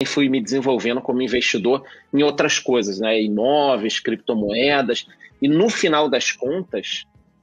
e fui me desenvolvendo como investidor em outras coisas, né? Imóveis, criptomoedas. E no final das contas,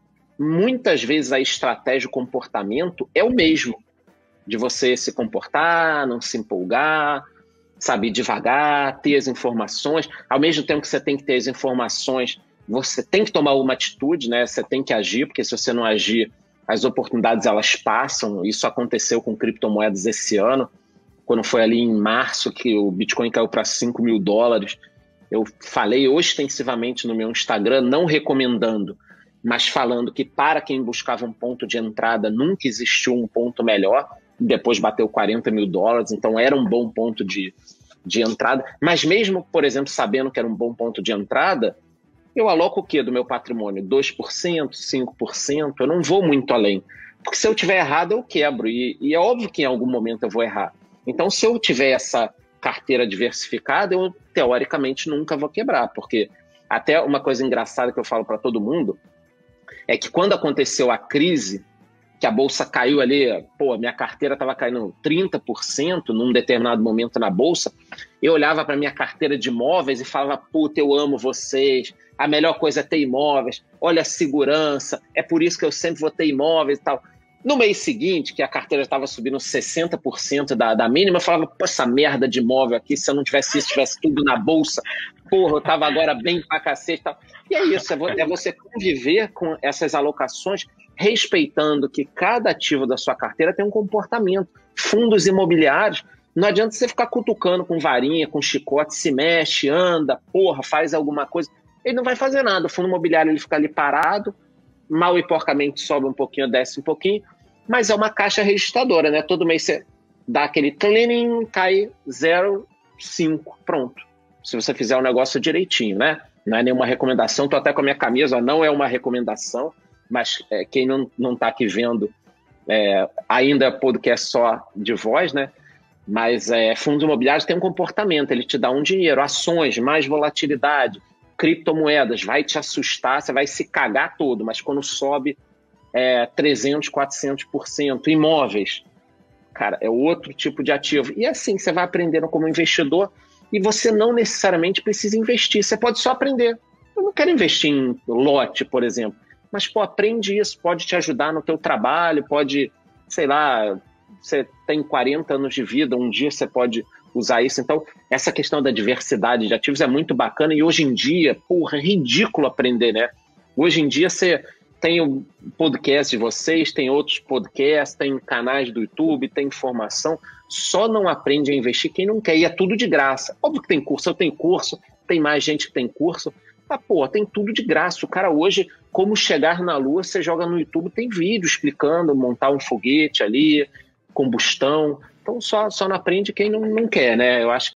muitas vezes a estratégia, o comportamento é o mesmo, de você se comportar, não se empolgar, sabe, devagar, ter as informações. Ao mesmo tempo que você tem que ter as informações, você tem que tomar uma atitude, né? Você tem que agir, porque se você não agir, as oportunidades elas passam. Isso aconteceu com criptomoedas esse ano, quando foi ali em março que o Bitcoin caiu para $5.000. Eu falei ostensivamente no meu Instagram, não recomendando, mas falando que para quem buscava um ponto de entrada, nunca existiu um ponto melhor. Depois bateu $40.000, então era um bom ponto de entrada. Mas mesmo, por exemplo, sabendo que era um bom ponto de entrada, eu aloco o quê do meu patrimônio? 2%, 5%? Eu não vou muito além. Porque se eu tiver errado, eu quebro. E é óbvio que em algum momento eu vou errar. Então, se eu tiver essa carteira diversificada, eu, teoricamente, nunca vou quebrar. Porque até uma coisa engraçada que eu falo para todo mundo é que quando aconteceu a crise, que a bolsa caiu ali, pô, minha carteira estava caindo 30% num determinado momento na bolsa, eu olhava para minha carteira de imóveis e falava, puta, eu amo vocês, a melhor coisa é ter imóveis, olha a segurança, é por isso que eu sempre vou ter imóveis e tal. No mês seguinte, que a carteira estava subindo 60% da mínima, eu falava, pô, essa merda de imóvel aqui, se eu não tivesse isso, tivesse tudo na bolsa, porra, eu tava agora bem pra cacete e tal. E é isso, é você conviver com essas alocações, respeitando que cada ativo da sua carteira tem um comportamento. Fundos imobiliários, não adianta você ficar cutucando com varinha, com chicote, se mexe, anda, porra, faz alguma coisa. Ele não vai fazer nada. O fundo imobiliário ele fica ali parado, mal e porcamente sobe um pouquinho, desce um pouquinho, mas é uma caixa registradora, né? Todo mês você dá aquele cleaning, cai 0,5, pronto. Se você fizer o negócio direitinho, né? Não é nenhuma recomendação, tô até com a minha camisa, não é uma recomendação, mas quem não tá aqui vendo, ainda é podcast só de voz, né? Mas fundos imobiliários tem um comportamento, ele te dá um dinheiro, ações, mais volatilidade, criptomoedas, vai te assustar, você vai se cagar todo, mas quando sobe 300%, 400%, imóveis, cara, é outro tipo de ativo. E assim, você vai aprendendo como investidor e você não necessariamente precisa investir, você pode só aprender. Eu não quero investir em lote, por exemplo, mas, pô, aprende isso, pode te ajudar no teu trabalho, pode, sei lá, você tem 40 anos de vida, um dia você pode usar isso. Então, essa questão da diversidade de ativos é muito bacana e hoje em dia, porra, é ridículo aprender, né? Hoje em dia você tem o podcast de vocês, tem outros podcasts, tem canais do YouTube, tem informação, só não aprende a investir quem não quer, e é tudo de graça. Óbvio que tem curso, eu tenho curso, tem mais gente que tem curso, mas, pô, tem tudo de graça. O cara hoje, como chegar na Lua, você joga no YouTube, tem vídeo explicando, montar um foguete ali, combustão. Então só não aprende quem não quer, né? Eu acho